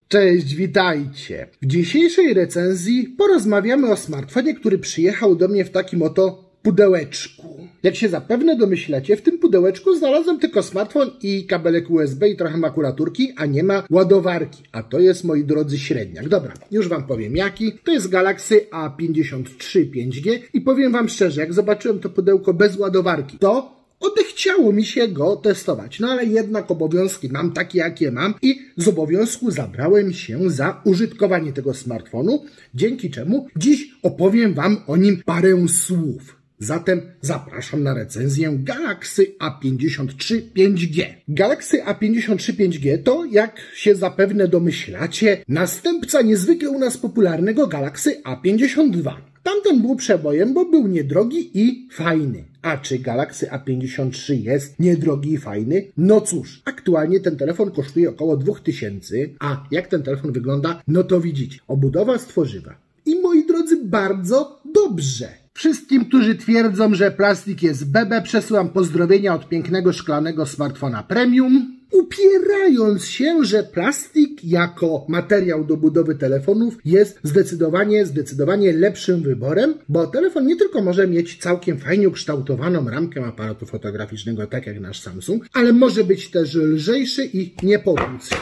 Cześć, witajcie! W dzisiejszej recenzji porozmawiamy o smartfonie, który przyjechał do mnie w takim oto pudełeczku. Jak się zapewne domyślacie, w tym pudełeczku znalazłem tylko smartfon i kabelek USB i trochę makulaturki, a nie ma ładowarki. A to jest, moi drodzy, średniak. Dobra, już wam powiem jaki. To jest Galaxy A53 5G i powiem wam szczerze, jak zobaczyłem to pudełko bez ładowarki, to odechciało mi się go testować, no ale jednak obowiązki mam takie, jakie mam i z obowiązku zabrałem się za użytkowanie tego smartfonu, dzięki czemu dziś opowiem wam o nim parę słów. Zatem zapraszam na recenzję Galaxy A53 5G. Galaxy A53 5G to, jak się zapewne domyślacie, następca niezwykle u nas popularnego Galaxy A52. Tamten był przebojem, bo był niedrogi i fajny. A czy Galaxy A53 jest niedrogi i fajny? No cóż, aktualnie ten telefon kosztuje około 2000, a jak ten telefon wygląda, no to widzicie. Obudowa z tworzywa. I moi drodzy, bardzo dobrze. Wszystkim, którzy twierdzą, że plastik jest bebe, przesyłam pozdrowienia od pięknego szklanego smartfona premium, upierając się, że plastik jako materiał do budowy telefonów jest zdecydowanie lepszym wyborem, bo telefon nie tylko może mieć całkiem fajnie ukształtowaną ramkę aparatu fotograficznego, tak jak nasz Samsung, ale może być też lżejszy i nie powódz się.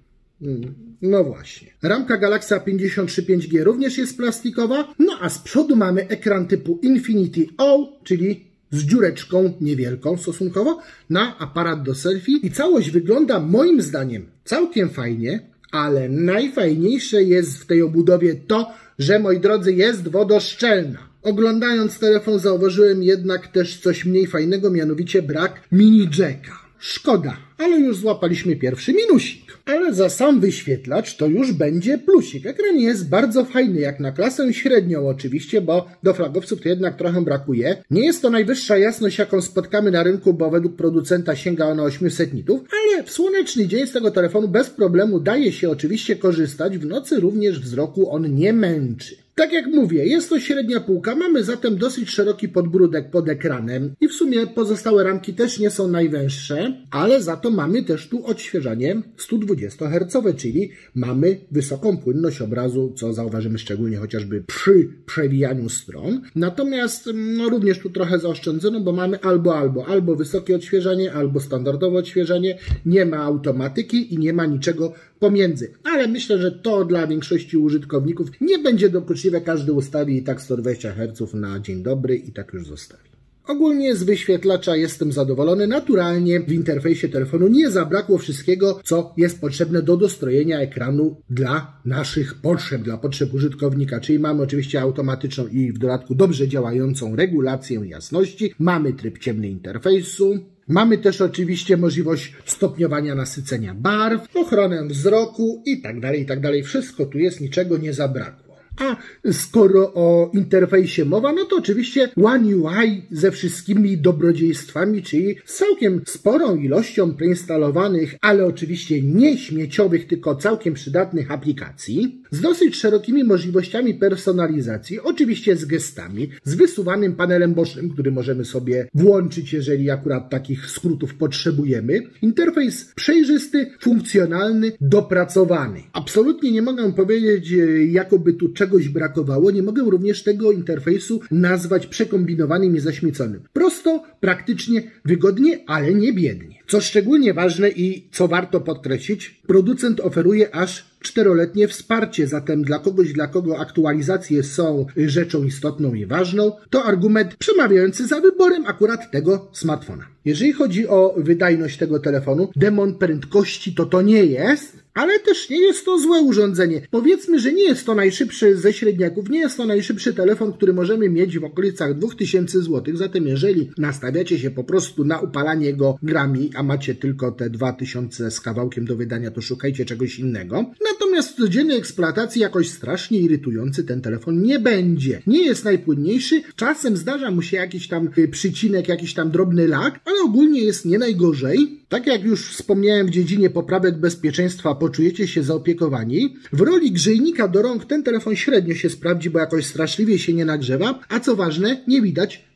No właśnie. Ramka Galaxy A53 5G również jest plastikowa, no a z przodu mamy ekran typu Infinity O, czyli z dziureczką niewielką stosunkowo na aparat do selfie i całość wygląda moim zdaniem całkiem fajnie, ale najfajniejsze jest w tej obudowie to, że, moi drodzy, jest wodoszczelna. Oglądając telefon zauważyłem jednak też coś mniej fajnego, mianowicie brak mini jacka. Szkoda, ale już złapaliśmy pierwszy minusik. Ale za sam wyświetlacz to już będzie plusik. Ekran jest bardzo fajny, jak na klasę średnią oczywiście, bo do flagowców to jednak trochę brakuje. Nie jest to najwyższa jasność, jaką spotkamy na rynku, bo według producenta sięga ona 800 nitów, ale w słoneczny dzień z tego telefonu bez problemu daje się oczywiście korzystać. W nocy również wzroku on nie męczy. Tak jak mówię, jest to średnia półka, mamy zatem dosyć szeroki podbródek pod ekranem i w sumie pozostałe ramki też nie są najwęższe, ale za to mamy też tu odświeżanie 120 Hz, czyli mamy wysoką płynność obrazu, co zauważymy szczególnie chociażby przy przewijaniu stron. Natomiast no, również tu trochę zaoszczędzono, bo mamy albo wysokie odświeżanie, albo standardowe odświeżanie, nie ma automatyki i nie ma niczego pomiędzy. Ale myślę, że to dla większości użytkowników nie będzie dokuczliwe, każdy ustawi i tak 120 Hz na dzień dobry i tak już zostawi. Ogólnie z wyświetlacza jestem zadowolony. Naturalnie w interfejsie telefonu nie zabrakło wszystkiego, co jest potrzebne do dostrojenia ekranu dla naszych potrzeb, dla potrzeb użytkownika. Czyli mamy oczywiście automatyczną i w dodatku dobrze działającą regulację jasności. Mamy tryb ciemny interfejsu. Mamy też oczywiście możliwość stopniowania nasycenia barw, ochronę wzroku i tak dalej. Wszystko tu jest, niczego nie zabrakło. A skoro o interfejsie mowa, no to oczywiście One UI ze wszystkimi dobrodziejstwami, czyli z całkiem sporą ilością preinstalowanych, ale oczywiście nie śmieciowych, tylko całkiem przydatnych aplikacji, z dosyć szerokimi możliwościami personalizacji, oczywiście z gestami, z wysuwanym panelem bocznym, który możemy sobie włączyć, jeżeli akurat takich skrótów potrzebujemy. Interfejs przejrzysty, funkcjonalny, dopracowany. Absolutnie nie mogę powiedzieć, jakoby tu czegoś brakowało. Nie mogę również tego interfejsu nazwać przekombinowanym i zaśmieconym. Prosto, praktycznie, wygodnie, ale nie biednie. Co szczególnie ważne i co warto podkreślić, producent oferuje aż 4-letnie wsparcie, zatem dla kogoś, dla kogo aktualizacje są rzeczą istotną i ważną, to argument przemawiający za wyborem akurat tego smartfona. Jeżeli chodzi o wydajność tego telefonu, demon prędkości to nie jest, ale też nie jest to złe urządzenie. Powiedzmy, że nie jest to najszybszy ze średniaków, nie jest to najszybszy telefon, który możemy mieć w okolicach 2000 zł, zatem jeżeli nastawiacie się po prostu na upalanie go grami, a macie tylko te 2000 z kawałkiem do wydania, to szukajcie czegoś innego. Natomiast w codziennej eksploatacji jakoś strasznie irytujący ten telefon nie będzie. Nie jest najpłynniejszy, czasem zdarza mu się jakiś tam przycinek, jakiś tam drobny lag, ale ogólnie jest nie najgorzej. Tak jak już wspomniałem, w dziedzinie poprawek bezpieczeństwa poczujecie się zaopiekowani. W roli grzejnika do rąk ten telefon średnio się sprawdzi, bo jakoś straszliwie się nie nagrzewa, a co ważne, nie widać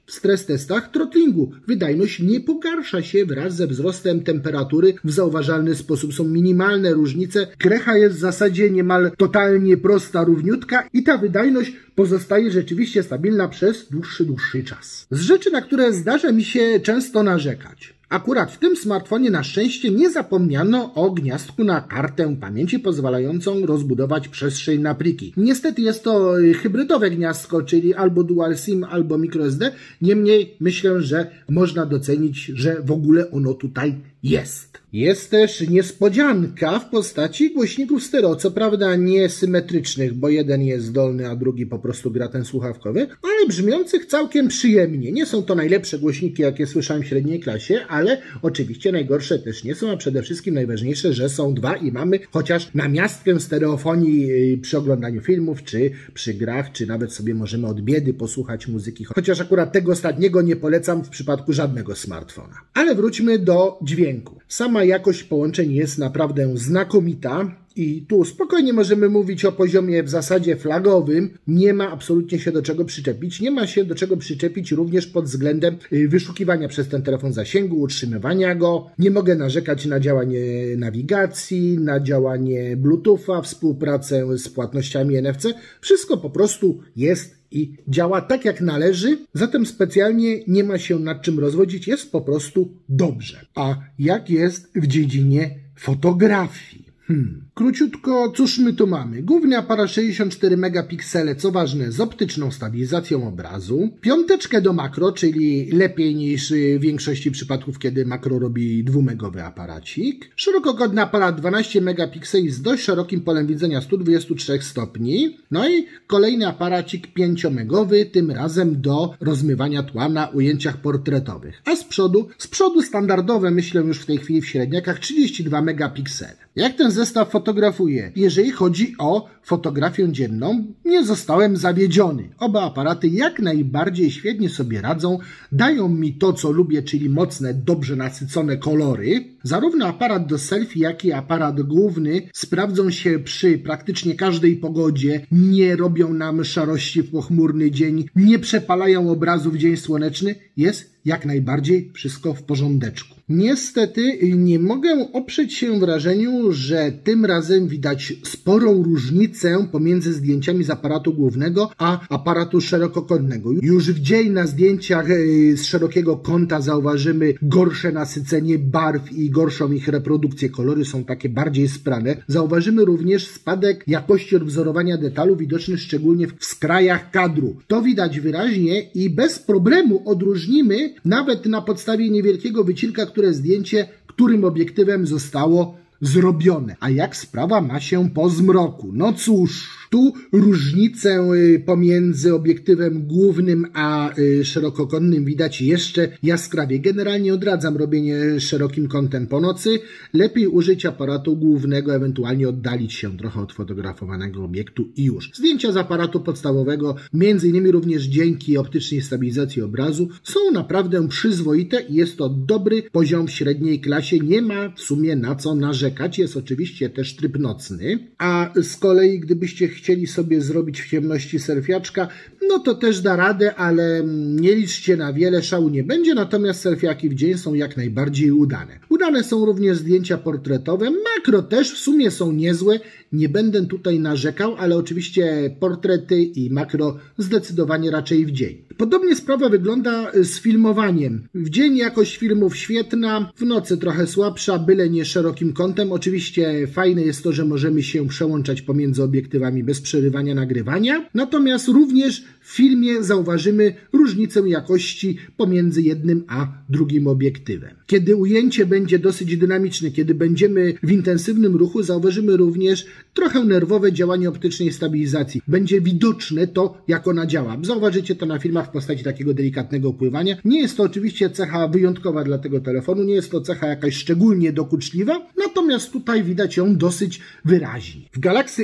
w stres testach throttlingu. Wydajność nie pogarsza się wraz ze wzrostem temperatury w zauważalny sposób. Są minimalne różnice. Krecha jest w zasadzie niemal totalnie prosta, równiutka i ta wydajność pozostaje rzeczywiście stabilna przez dłuższy czas. Z rzeczy, na które zdarza mi się często narzekać. Akurat w tym smartfonie na szczęście nie zapomniano o gniazdku na kartę pamięci pozwalającą rozbudować przestrzeń na pliki. Niestety jest to hybrydowe gniazdko, czyli albo Dual SIM, albo microSD. Niemniej myślę, że można docenić, że w ogóle ono tutaj jest. Jest też niespodzianka w postaci głośników stereo, co prawda nie symetrycznych, bo jeden jest dolny, a drugi po prostu gra ten słuchawkowy, ale brzmiących całkiem przyjemnie. Nie są to najlepsze głośniki, jakie słyszałem w średniej klasie, ale oczywiście najgorsze też nie są, a przede wszystkim najważniejsze, że są dwa i mamy chociaż namiastkę stereofonii przy oglądaniu filmów, czy przy grach, czy nawet sobie możemy od biedy posłuchać muzyki, chociaż akurat tego ostatniego nie polecam w przypadku żadnego smartfona. Ale wróćmy do dźwięku. Sama jakość połączeń jest naprawdę znakomita i tu spokojnie możemy mówić o poziomie w zasadzie flagowym. Nie ma absolutnie się do czego przyczepić. Nie ma się do czego przyczepić również pod względem wyszukiwania przez ten telefon zasięgu, utrzymywania go. Nie mogę narzekać na działanie nawigacji, na działanie Bluetootha, współpracę z płatnościami NFC. Wszystko po prostu jest i działa tak jak należy, zatem specjalnie nie ma się nad czym rozwodzić, jest po prostu dobrze. A jak jest w dziedzinie fotografii? Króciutko, cóż my tu mamy? Główny aparat 64 megapiksele, co ważne, z optyczną stabilizacją obrazu. Piąteczkę do makro, czyli lepiej niż w większości przypadków, kiedy makro robi 2-megowy aparacik. Szerokokątny aparat 12 megapikseli z dość szerokim polem widzenia 123 stopni. No i kolejny aparacik 5-megowy, tym razem do rozmywania tła na ujęciach portretowych. A z przodu standardowe, myślę już w tej chwili w średniakach, 32 megapiksele. Jak ten zestaw fotografuje? Jeżeli chodzi o fotografię dzienną, nie zostałem zawiedziony. Oba aparaty jak najbardziej świetnie sobie radzą, dają mi to, co lubię, czyli mocne, dobrze nasycone kolory. Zarówno aparat do selfie, jak i aparat główny sprawdzą się przy praktycznie każdej pogodzie, nie robią nam szarości w pochmurny dzień, nie przepalają obrazu w dzień słoneczny. Jest jak najbardziej wszystko w porządeczku. Niestety nie mogę oprzeć się wrażeniu, że tym razem widać sporą różnicę pomiędzy zdjęciami z aparatu głównego a aparatu szerokokątnego. Już gdzieś na zdjęciach z szerokiego kąta zauważymy gorsze nasycenie barw i gorszą ich reprodukcję. Kolory są takie bardziej sprane. Zauważymy również spadek jakości odwzorowania detalu, widoczny szczególnie w skrajach kadru. To widać wyraźnie i bez problemu odróżnimy nawet na podstawie niewielkiego wycinka, które zdjęcie, którym obiektywem zostało zrobione. A jak sprawa ma się po zmroku? No cóż, tu różnicę pomiędzy obiektywem głównym a szerokokątnym widać jeszcze jaskrawie. Generalnie odradzam robienie szerokim kątem po nocy. Lepiej użyć aparatu głównego, ewentualnie oddalić się trochę od fotografowanego obiektu i już. Zdjęcia z aparatu podstawowego, między innymi również dzięki optycznej stabilizacji obrazu, są naprawdę przyzwoite i jest to dobry poziom w średniej klasie. Nie ma w sumie na co narzekać. Jest oczywiście też tryb nocny, a z kolei gdybyście chcieli sobie zrobić w ciemności selfiaczka, no to też da radę, ale nie liczcie na wiele, szału nie będzie, natomiast selfiaki w dzień są jak najbardziej udane. Udane są również zdjęcia portretowe, makro też w sumie są niezłe, nie będę tutaj narzekał, ale oczywiście portrety i makro zdecydowanie raczej w dzień. Podobnie sprawa wygląda z filmowaniem. W dzień jakość filmów świetna, w nocy trochę słabsza, byle nie szerokim kątem. Oczywiście fajne jest to, że możemy się przełączać pomiędzy obiektywami bez przerywania nagrywania, natomiast również w filmie zauważymy różnicę jakości pomiędzy jednym a drugim obiektywem. Kiedy ujęcie będzie dosyć dynamiczne, kiedy będziemy w intensywnym ruchu, zauważymy również trochę nerwowe działanie optycznej stabilizacji. Będzie widoczne to, jak ona działa. Zauważycie to na filmach w postaci takiego delikatnego opływania. Nie jest to oczywiście cecha wyjątkowa dla tego telefonu, nie jest to cecha jakaś szczególnie dokuczliwa, natomiast tutaj widać ją dosyć wyraźnie. W Galaxy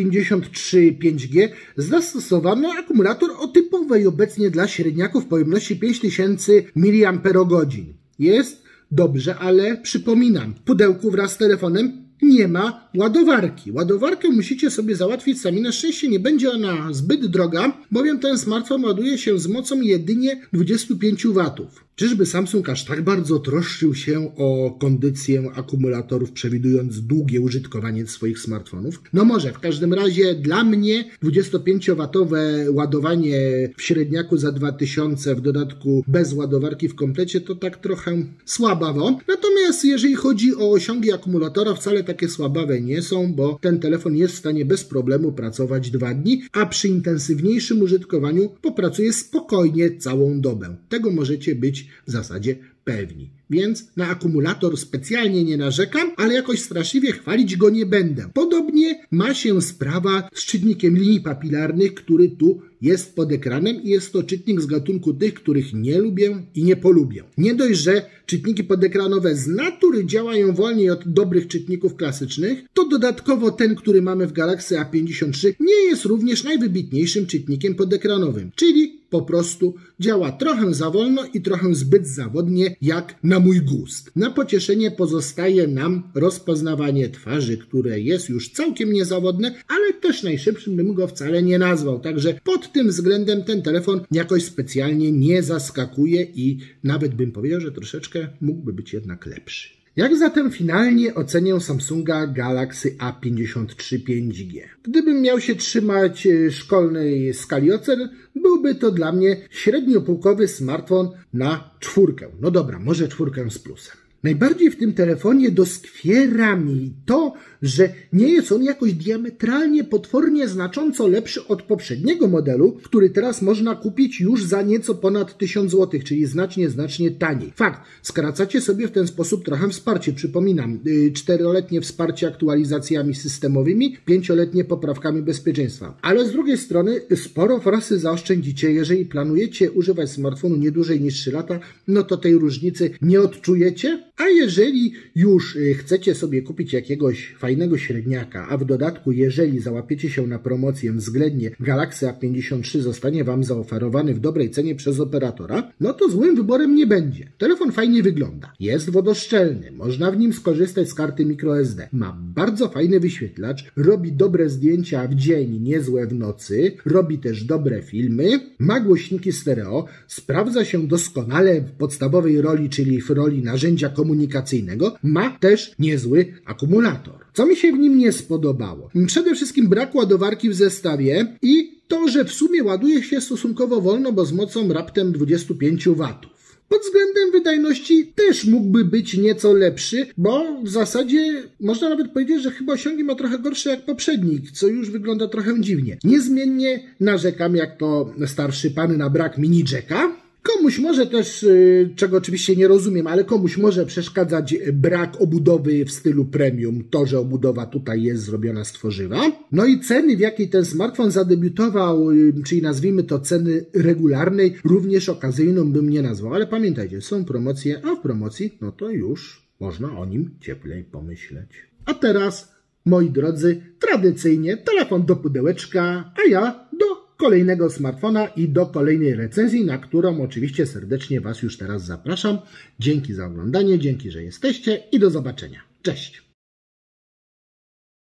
A53 5G zastosowano akumulator o typowej obecnie dla średniaków pojemności 5000 mAh. Jest dobrze, ale przypominam, w pudełku wraz z telefonem nie ma ładowarki. Ładowarkę musicie sobie załatwić sami. Na szczęście nie będzie ona zbyt droga, bowiem ten smartfon ładuje się z mocą jedynie 25 W. Czyżby Samsung aż tak bardzo troszczył się o kondycję akumulatorów, przewidując długie użytkowanie swoich smartfonów? No może, w każdym razie dla mnie 25W ładowanie w średniaku za 2000, w dodatku bez ładowarki w komplecie, to tak trochę słabawo. Natomiast jeżeli chodzi o osiągi akumulatora, wcale takie słabawe nie są, bo ten telefon jest w stanie bez problemu pracować 2 dni, a przy intensywniejszym użytkowaniu popracuje spokojnie całą dobę. Tego możecie być w zasadzie pewni. Więc na akumulator specjalnie nie narzekam, ale jakoś straszliwie chwalić go nie będę. Podobnie ma się sprawa z czytnikiem linii papilarnych, który tu jest pod ekranem i jest to czytnik z gatunku tych, których nie lubię i nie polubię. Nie dość, że czytniki podekranowe z natury działają wolniej od dobrych czytników klasycznych, to dodatkowo ten, który mamy w Galaxy A53 nie jest również najwybitniejszym czytnikiem podekranowym, czyli po prostu działa trochę za wolno i trochę zbyt zawodnie, jak na mój gust. Na pocieszenie pozostaje nam rozpoznawanie twarzy, które jest już całkiem niezawodne, ale też najszybszym bym go wcale nie nazwał. Także pod tym względem ten telefon jakoś specjalnie nie zaskakuje i nawet bym powiedział, że troszeczkę mógłby być jednak lepszy. Jak zatem finalnie ocenię Samsunga Galaxy A53 5G? Gdybym miał się trzymać szkolnej skali ocen, byłby to dla mnie średniopółkowy smartfon na 4. No dobra, może 4 z plusem. Najbardziej w tym telefonie doskwiera mi to, że nie jest on jakoś diametralnie, potwornie, znacząco lepszy od poprzedniego modelu, który teraz można kupić już za nieco ponad 1000 zł, czyli znacznie taniej. Fakt, skracacie sobie w ten sposób trochę wsparcie. Przypominam, 4-letnie wsparcie aktualizacjami systemowymi, 5-letnie poprawkami bezpieczeństwa. Ale z drugiej strony sporo forsy zaoszczędzicie. Jeżeli planujecie używać smartfonu nie dłużej niż 3 lata, no to tej różnicy nie odczujecie. A jeżeli już chcecie sobie kupić jakiegoś fajnego średniaka, a w dodatku jeżeli załapiecie się na promocję względnie Galaxy A53 zostanie Wam zaoferowany w dobrej cenie przez operatora, no to złym wyborem nie będzie. Telefon fajnie wygląda, jest wodoszczelny, można w nim skorzystać z karty microSD, ma bardzo fajny wyświetlacz, robi dobre zdjęcia w dzień, niezłe w nocy, robi też dobre filmy, ma głośniki stereo, sprawdza się doskonale w podstawowej roli, czyli w roli narzędzia komunikacyjnego, ma też niezły akumulator. Co mi się w nim nie spodobało? Przede wszystkim brak ładowarki w zestawie i to, że w sumie ładuje się stosunkowo wolno, bo z mocą raptem 25 W. Pod względem wydajności też mógłby być nieco lepszy, bo w zasadzie można nawet powiedzieć, że chyba osiągi ma trochę gorsze jak poprzednik, co już wygląda trochę dziwnie. Niezmiennie narzekam jak to starszy pan na brak mini jacka. Komuś może też, czego oczywiście nie rozumiem, ale komuś może przeszkadzać brak obudowy w stylu premium, to, że obudowa tutaj jest zrobiona z tworzywa. No i ceny, w jakiej ten smartfon zadebiutował, czyli nazwijmy to ceny regularnej, również okazyjną bym nie nazwał. Ale pamiętajcie, są promocje, a w promocji no to już można o nim cieplej pomyśleć. A teraz, moi drodzy, tradycyjnie telefon do pudełeczka, a ja do kolejnego smartfona i do kolejnej recenzji, na którą oczywiście serdecznie Was już teraz zapraszam. Dzięki za oglądanie, dzięki, że jesteście i do zobaczenia. Cześć!